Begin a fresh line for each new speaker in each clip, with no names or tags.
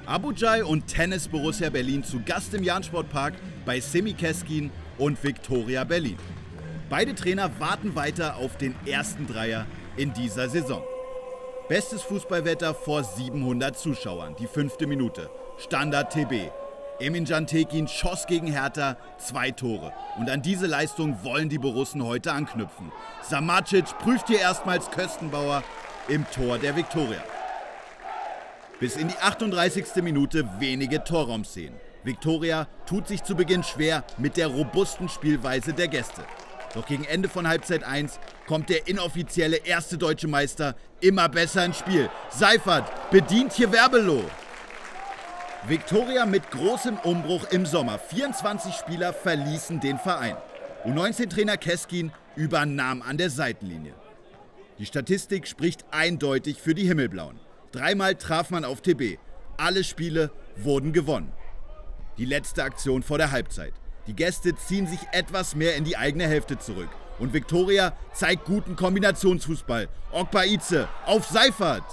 Abudjay und Tennis Borussia Berlin zu Gast im Jahn-Sportpark bei Semih Keskin und Viktoria Berlin. Beide Trainer warten weiter auf den ersten Dreier in dieser Saison. Bestes Fußballwetter vor 700 Zuschauern, die 5. Minute. Standard TB. Emin-Can Tekin schoss gegen Hertha 2 Tore. Und an diese Leistung wollen die Borussen heute anknüpfen. Samacic prüft hier erstmals Köstenbauer im Tor der Viktoria. Bis in die 38. Minute wenige Torraumszenen. Viktoria tut sich zu Beginn schwer mit der robusten Spielweise der Gäste. Doch gegen Ende von Halbzeit 1 kommt der inoffizielle erste deutsche Meister immer besser ins Spiel. Seifert bedient hier Werbeloh. Viktoria mit großem Umbruch im Sommer. 24 Spieler verließen den Verein. U19-Trainer Keskin übernahm an der Seitenlinie. Die Statistik spricht eindeutig für die Himmelblauen. 3-mal traf man auf TB. Alle Spiele wurden gewonnen. Die letzte Aktion vor der Halbzeit. Die Gäste ziehen sich etwas mehr in die eigene Hälfte zurück. Und Viktoria zeigt guten Kombinationsfußball. Okbaize auf Seifert.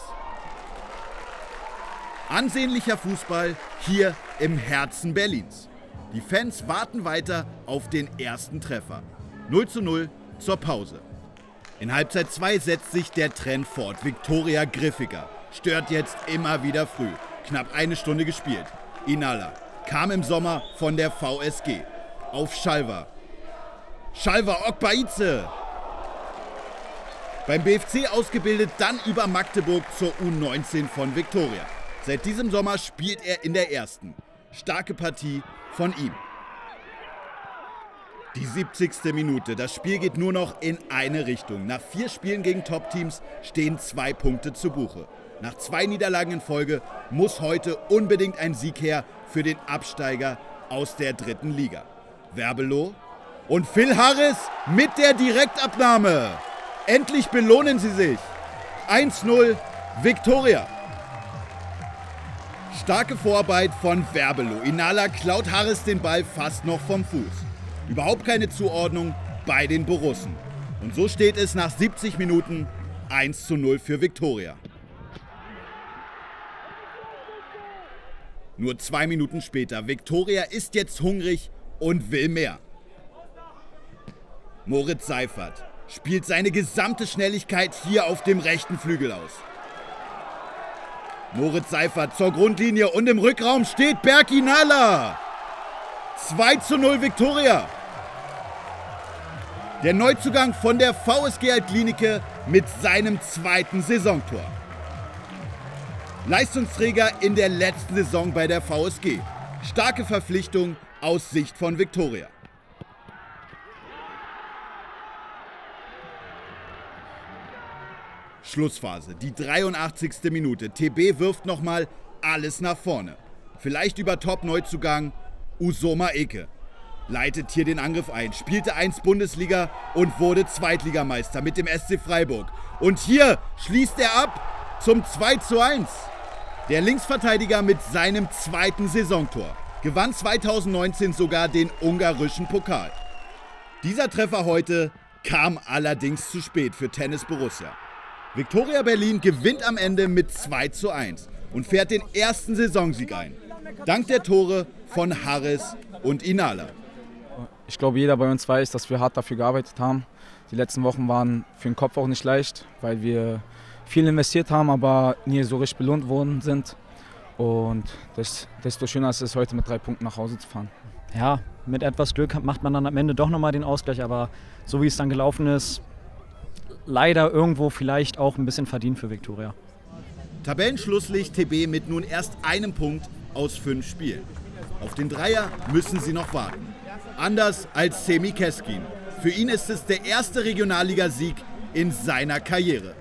Ansehnlicher Fußball hier im Herzen Berlins. Die Fans warten weiter auf den ersten Treffer. 0:0 zur Pause. In Halbzeit 2 setzt sich der Trend fort. Viktoria griffiger. Stört jetzt immer wieder früh. Knapp eine Stunde gespielt. Inala kam im Sommer von der VSG. Auf Schalver. Schalver Okbaize. Beim BFC ausgebildet, dann über Magdeburg zur U19 von Viktoria. Seit diesem Sommer spielt er in der ersten. Starke Partie von ihm. Die 70. Minute. Das Spiel geht nur noch in eine Richtung. Nach 4 Spielen gegen Top-Teams stehen 2 Punkte zu Buche. Nach 2 Niederlagen in Folge muss heute unbedingt ein Sieg her für den Absteiger aus der 3. Liga. Werbeloh und Phil Harris mit der Direktabnahme. Endlich belohnen sie sich. 1:0 Viktoria. Starke Vorarbeit von Werbeloh. Inala klaut Harris den Ball fast noch vom Fuß. Überhaupt keine Zuordnung bei den Borussen. Und so steht es nach 70 Minuten 1:0 für Viktoria. Nur 2 Minuten später. Viktoria ist jetzt hungrig und will mehr. Moritz Seifert spielt seine gesamte Schnelligkeit hier auf dem rechten Flügel aus. Moritz Seifert zur Grundlinie und im Rückraum steht Berk Inala. 2:0 Viktoria. Der Neuzugang von der VSG Altlinike mit seinem 2. Saisontor. Leistungsträger in der letzten Saison bei der VSG. Starke Verpflichtung aus Sicht von Viktoria. Schlussphase, die 83. Minute. TB wirft nochmal alles nach vorne. Vielleicht über Top-Neuzugang Uzoma Eke. Leitet hier den Angriff ein, spielte einst Bundesliga und wurde Zweitligameister mit dem SC Freiburg. Und hier schließt er ab zum 2:1. Der Linksverteidiger mit seinem 2. Saisontor. Gewann 2019 sogar den ungarischen Pokal. Dieser Treffer heute kam allerdings zu spät für Tennis Borussia. Viktoria Berlin gewinnt am Ende mit 2:1 und fährt den ersten Saisonsieg ein. Dank der Tore von Harris und Inala.
Ich glaube, jeder bei uns weiß, dass wir hart dafür gearbeitet haben. Die letzten Wochen waren für den Kopf auch nicht leicht, weil wir viel investiert haben, aber nie so richtig belohnt worden sind. Und desto schöner ist es, heute mit 3 Punkten nach Hause zu fahren.
Ja, mit etwas Glück macht man dann am Ende doch nochmal den Ausgleich, aber so wie es dann gelaufen ist, leider irgendwo vielleicht auch ein bisschen verdient für Viktoria.
Tabellenschlusslicht TB mit nun erst einem Punkt aus 5 Spielen. Auf den Dreier müssen sie noch warten. Anders als Semih Keskin. Für ihn ist es der erste Regionalligasieg in seiner Karriere.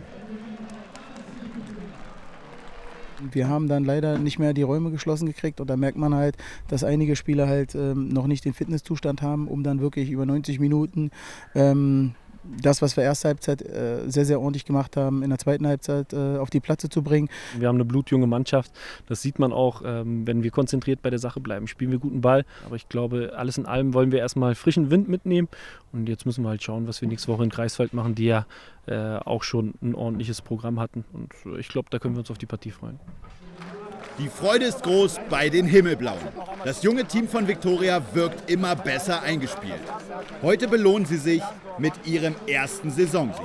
Wir haben dann leider nicht mehr die Räume geschlossen gekriegt und da merkt man halt, dass einige Spieler halt noch nicht den Fitnesszustand haben, um dann wirklich über 90 Minuten das, was wir erste Halbzeit sehr, sehr ordentlich gemacht haben, in der zweiten Halbzeit auf die Platte zu bringen.
Wir haben eine blutjunge Mannschaft, das sieht man auch, wenn wir konzentriert bei der Sache bleiben, spielen wir guten Ball. Aber ich glaube, alles in allem wollen wir erstmal frischen Wind mitnehmen und jetzt müssen wir halt schauen, was wir nächste Woche in Greifswald machen, die ja auch schon ein ordentliches Programm hatten und ich glaube, da können wir uns auf die Partie freuen.
Die Freude ist groß bei den Himmelblauen. Das junge Team von Viktoria wirkt immer besser eingespielt. Heute belohnen sie sich mit ihrem ersten Saisonsieg.